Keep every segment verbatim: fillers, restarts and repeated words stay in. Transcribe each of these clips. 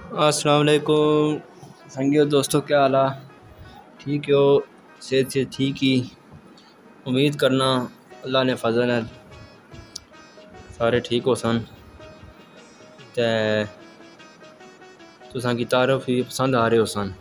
السلام علیکم سنگیو دوستو، کیا حال ہے؟ ٹھیک ہو؟ صحت سے ٹھیک ہی امید کرنا اللہ نے فضل ہے سارے ٹھیک ہو سن تے تساں کی تعارف ہی پسند آ رہے ہو سن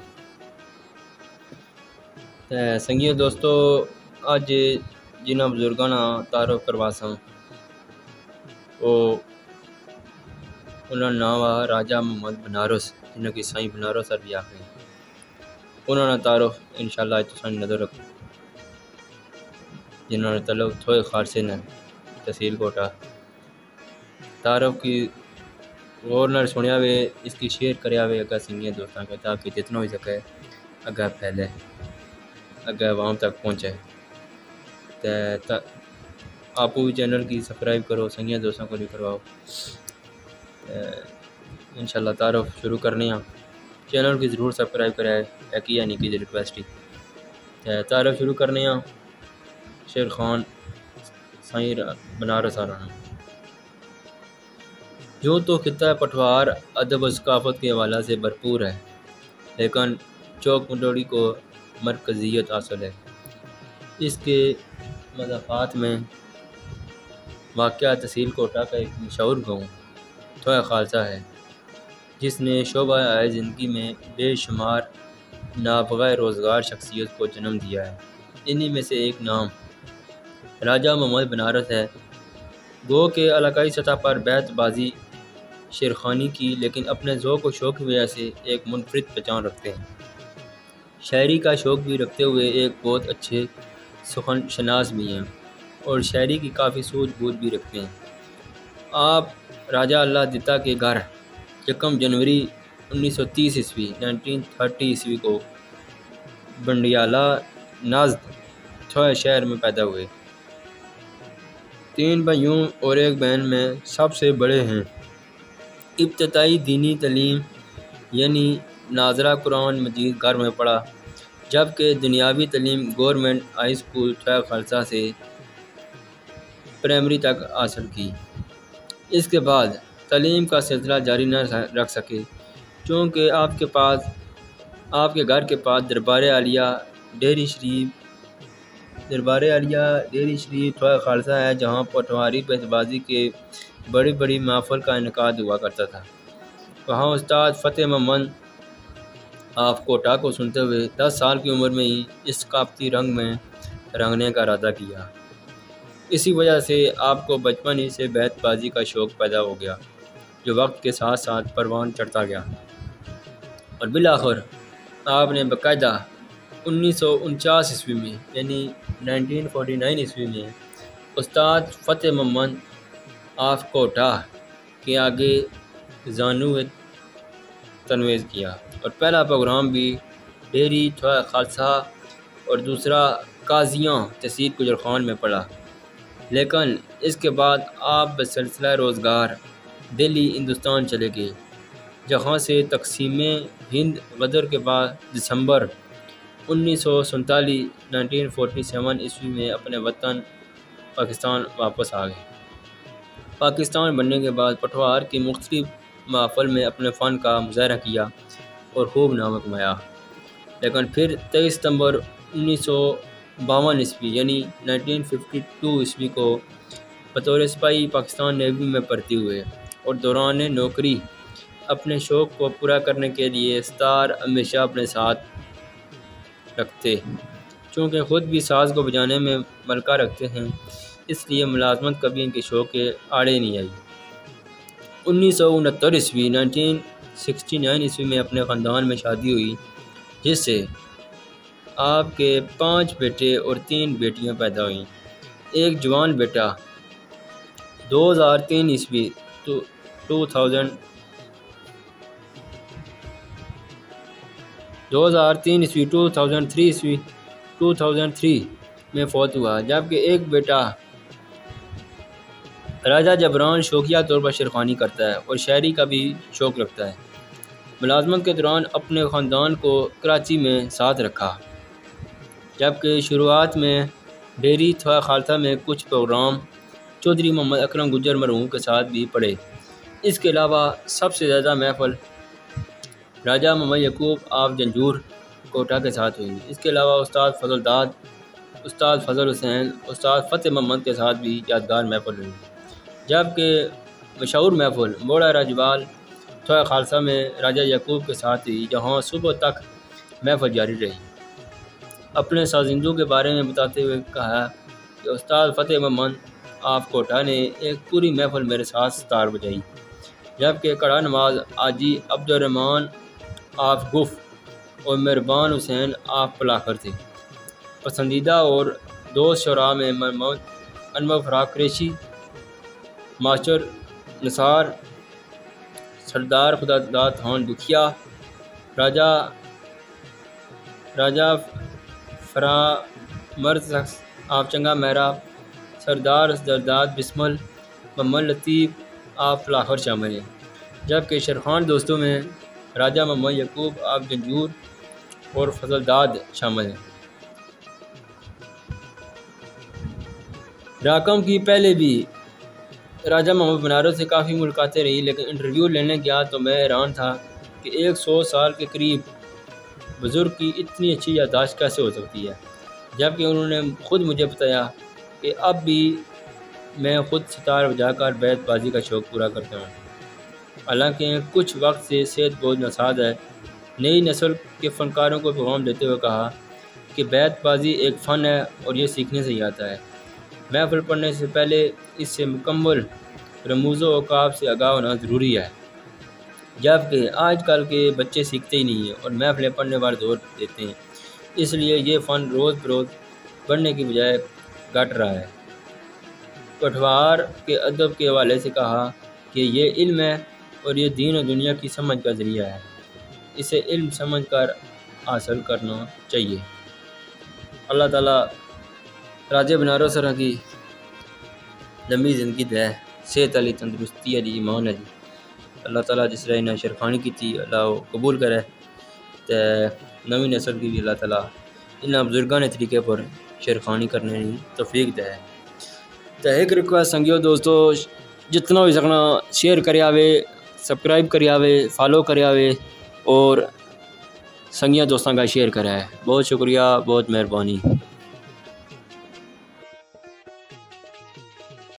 تے سنگیو دوستو، اج جنہاں بزرگاں نا تعارف کروا ساں وہ انہاں نام آ راجہ محمد بنارس، جنہاں کی سائیں بنارس سر بھی آخری انہاں نا تعارف انشاءاللہ تساں نظر رکھو، جنہاں نے تعلق تھوئے خارسے نے تحصیل کوٹا تعارف کی غور نال سنیا وے، اس کی شیئر کریا وے اگا سنگیاں دوستاں کے، تاکہ جتنا ہو سکے اگا پھیلے، اگا عوام تک پہنچے تے آپ بھی چینل کی سبسکرائب کرو، سنگیاں دوستاں کو بھی کرواؤ۔ انشاءاللہ تعارف شروع کرنے ہیں، چینل کی ضرور سبسکرائب کرے، ایک ہی یعنی کی ریکویسٹ ہی تعارف شروع کرنے ہیں۔ شیر خان سائیں بنارس آ رہا یوں تو خطہ پٹوار ادب و ثقافت کے حوالہ سے بھرپور ہے، لیکن چوک منڈوری کو مرکزیت حاصل ہے۔ اس کے مضافات میں واقع تحصیل کوٹا کا ایک مشہور گاؤں تھوئے خالصہ ہے، جس نے شعبہ آئے زندگی میں بے شمار نابغہ روزگار شخصیت کو جنم دیا ہے۔ انہی میں سے ایک نام راجہ محمد بنارس ہے۔ گو کہ علاقائی سطح پر بیت بازی شیرخانی کی، لیکن اپنے ذوق و شوق کی وجہ سے ایک منفرد پہچان رکھتے ہیں۔ شاعری کا شوق بھی رکھتے ہوئے ایک بہت اچھے سخن شناس بھی ہیں اور شاعری کی کافی سوجھ بوجھ بھی رکھتے ہیں۔ آپ راجہ اللہ دتا کے گھر یکم جنوری انیس سو تیس عیسوی نائنٹین تھرٹی عیسوی کو بنڈیالہ نزد تھوئے شہر میں پیدا ہوئے۔ تین بھائیوں اور ایک بہن میں سب سے بڑے ہیں۔ ابتدائی دینی تعلیم یعنی ناظرہ قرآن مجید گھر میں پڑھا، جبکہ دنیاوی تعلیم گورنمنٹ ہائی سکول تھوئے خالصہ سے پرائمری تک حاصل کی۔ اس کے بعد تعلیم کا سلسلہ جاری نہ رکھ سکے، چونکہ آپ کے پاس آپ کے گھر کے پاس دربار عالیہ ڈیری شریف دربار عالیہ ڈیری شریف تھوئے خالصہ ہے، جہاں پٹواری بیت بازی کے بڑی بڑی محفل کا انعقاد ہوا کرتا تھا۔ وہاں استاد فتح محمد آف کوٹا کو سنتے ہوئے دس سال کی عمر میں ہی اس ثقافتی رنگ میں رنگنے کا ارادہ کیا۔ اسی وجہ سے آپ کو بچپن ہی سے بیت بازی کا شوق پیدا ہو گیا، جو وقت کے ساتھ ساتھ پروان چڑھتا گیا، اور بالآخر آپ نے باقاعدہ انیس سو انچاس عیسوی میں یعنی نائنٹین فورٹی نائن عیسوی میں استاد فتح محمد آف کوٹا کے آگے زانو تنویز کیا، اور پہلا پروگرام بھی ڈیری تھوئے خالصہ اور دوسرا قاضیاں تحصیل گجرخان میں پڑھا۔ لیکن اس کے بعد آپ بسلسلہ روزگار دہلی ہندوستان چلے گئے، جہاں سے تقسیم ہند غدر کے بعد دسمبر انیس سو سنتالیس نائنٹین فورٹی سیون عیسوی میں اپنے وطن پاکستان واپس آ گئے۔ پاکستان بننے کے بعد پٹوار کی مختلف محافل میں اپنے فن کا مظاہرہ کیا اور خوب نام کمایا، لیکن پھر تیئیس ستمبر انیس سو باون عیسوی یعنی نائنٹین ففٹی ٹو عیسوی کو بطور سپاہی پاکستان نیوی میں بھرتی ہوئے، اور دوران نوکری اپنے شوق کو پورا کرنے کے لیے ستار ہمیشہ اپنے ساتھ رکھتے۔ چونکہ خود بھی ساز کو بجانے میں ملکہ رکھتے ہیں، اس لیے ملازمت کبھی ان کے شوق کے آڑے نہیں آئی۔ انیس سو انہتر عیسوی نائنٹین سکسٹی نائن عیسوی میں اپنے خاندان میں شادی ہوئی، جس سے آپ کے پانچ بیٹے اور تین بیٹیاں پیدا ہوئیں۔ ایک جوان بیٹا دو ہزار تین عیسوی ٹو تھاؤزینڈ دو ہزار تین عیسوی ٹو تھاؤزینڈ تھری عیسوی ٹو تھاؤزینڈ تھری میں فوت ہوا، جبکہ ایک بیٹا راجہ جبران شوقیہ طور پر شیرخوانی کرتا ہے اور شاعری کا بھی شوق رکھتا ہے۔ ملازمت کے دوران اپنے خاندان کو کراچی میں ساتھ رکھا، جبکہ شروعات میں ڈیری تھوئے خالصہ میں کچھ پروگرام چودھری محمد اکرم گجر مرحوم کے ساتھ بھی پڑھے۔ اس کے علاوہ سب سے زیادہ محفل راجہ محمد یعقوب آپ جنجور کوٹہ کے ساتھ ہوئی۔ اس کے علاوہ استاد فضل داد، استاد فضل حسین، استاد فتح محمد کے ساتھ بھی یادگار محفل ہوئی، جبکہ مشہور محفل موڑا راجوال تھوڑا خالصہ میں راجہ یعقوب کے ساتھ ہوئی، جہاں صبح تک محفل جاری رہی۔ اپنے سازندوں کے بارے میں بتاتے ہوئے کہا کہ استاد فتح محمد آپ کوٹہ نے ایک پوری محفل میرے ساتھ ستار بجائی، جبکہ کڑا نواز حاجی عبدالرحمن آپ گف اور مہربان حسین آپ پلاخر تھے۔ پسندیدہ اور دوست شعراء میں محمد انور فراق قریشی، ماسٹر نثار، سردار خدا داد خان دکھیا، راجہ راجہ فرامرز آپ چنگا مہرا، سردار زرداد بسمل، محمد لطیف آپ فلاخر شامل ہیں، جبکہ شیرخان دوستوں میں راجہ محمد یعقوب آپ جنجور اور فضل داد شامل ہیں۔ راکم کی پہلے بھی راجہ محمد بنارس سے کافی ملاقاتیں رہی، لیکن انٹرویو لینے گیا تو میں حیران تھا کہ ایک سو سال کے قریب بزرگ کی اتنی اچھی یادداشت کیسے ہو سکتی ہے، جبکہ انہوں نے خود مجھے بتایا کہ اب بھی میں خود ستار بجا کر بیت بازی کا شوق پورا کرتا ہوں۔ حالانکہ کچھ وقت سے صحت بہت ناساز ہے۔ نئی نسل کے فنکاروں کو پیغام دیتے ہوئے کہا کہ بیت بازی ایک فن ہے اور یہ سیکھنے سے ہی آتا ہے۔ محفل پڑھنے سے پہلے اس سے مکمل رموز و اوقاف سے آگاہ ہونا ضروری ہے، جبکہ آج کل کے بچے سیکھتے ہی نہیں ہیں اور محفلیں پڑھنے پر زور دیتے ہیں، اس لیے یہ فن روز بروز بڑھنے کی بجائے گھٹ رہا ہے۔ کٹھوار کے ادب کے حوالے سے کہا کہ یہ علم ہے اور یہ دین و دنیا کی سمجھ کا ذریعہ ہے، اسے علم سمجھ کر حاصل کرنا چاہیے۔ اللہ تعالیٰ راجہ بنارس سرا کی لمبی زندگی دے، صحت علی تندرستی علی ایمان علی۔ اللہ تعالیٰ جس طرح انہیں شیرخانی کی تھی اللہ وہ قبول کرے، تو نوی نسل کی بھی اللہ تعالیٰ انہیں بزرگان طریقے پر شیرخانی کرنے کی توفیق دے۔ تو ایک ریکویسٹ سنگیو دوستو، جتنا بھی سکنا شیئر کرے آوے، سبسکرائب کرے آوے، فالو کرے آوے اور سنگیاں دوستاں کا شیئر کرے۔ بہت شکریہ، بہت مہربانی۔